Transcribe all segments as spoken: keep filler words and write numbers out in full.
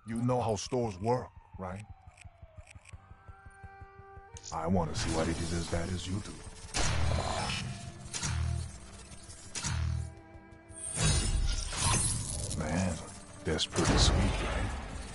You know how stores work, right? I want to see what it is as bad as you do. Man, that's pretty sweet, right?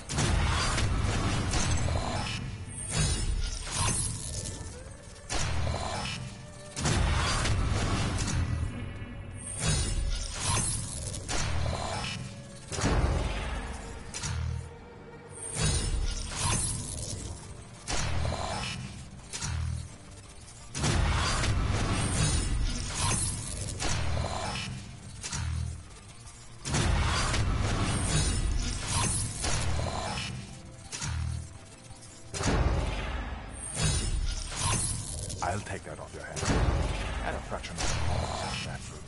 I'll take that off your hands. At a fraction of the cost, that fruit.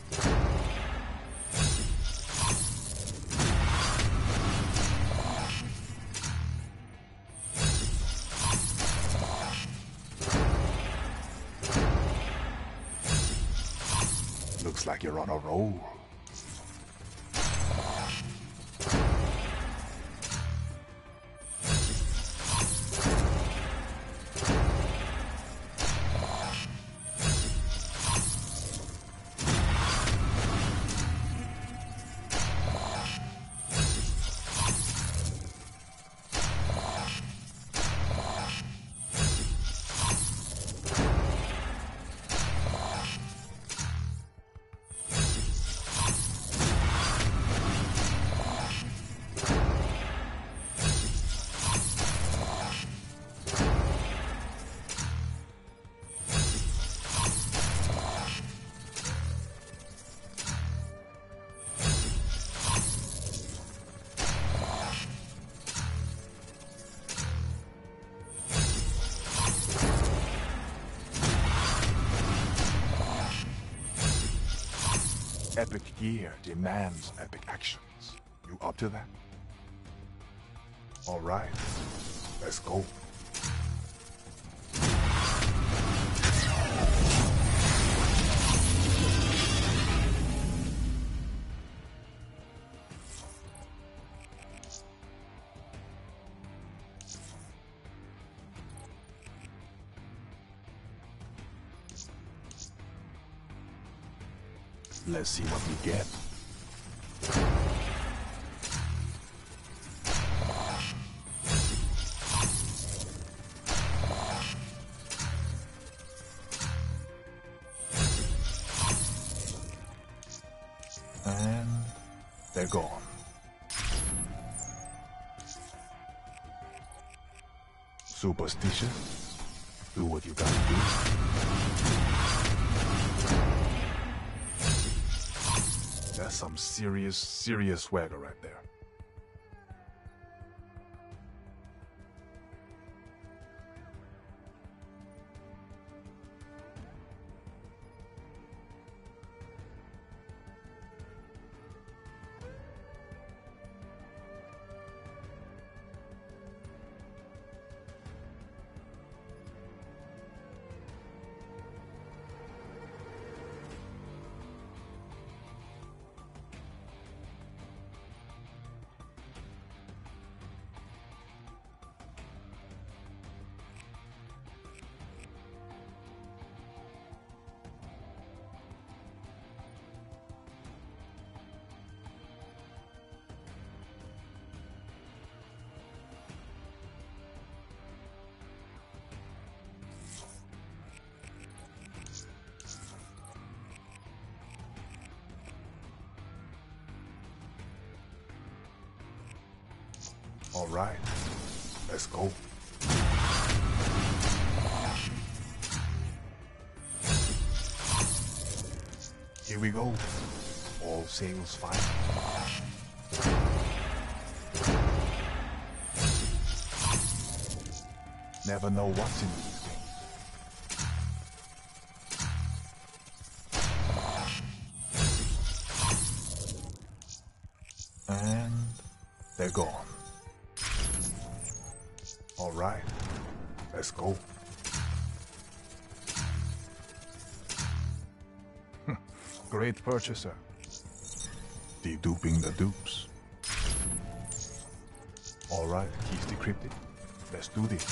Looks like you're on a roll. Epic gear demands epic actions. You up to that? All right, let's go. Let's see what we get. And they're gone. Superstitious? Do what you gotta do. That's some serious, serious swagger right there. All right, let's go. Here we go. All sails fine. Never know what's in these things. And they're gone. All right, let's go. Great purchaser. Deduping the dupes. All right, keys decrypted. Let's do this.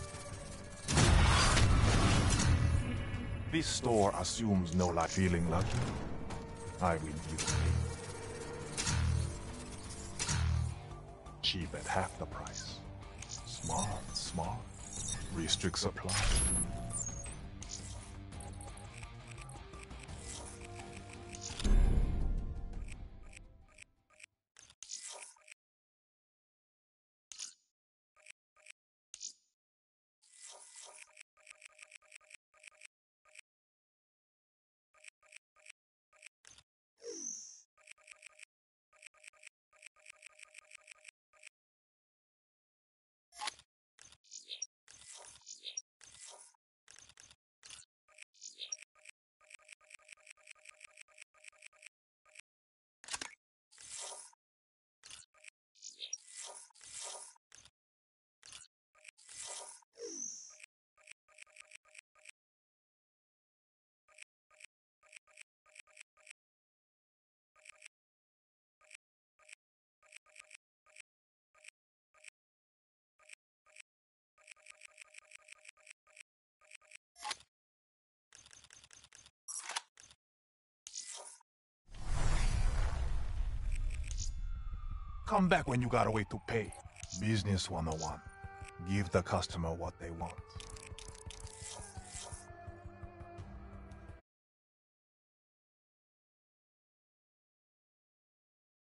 This store assumes no like feeling lucky. I win either way. Cheap at half the price. Smart, smart. Restrict supply. Come back when you got a way to pay. Business one oh one. Give the customer what they want.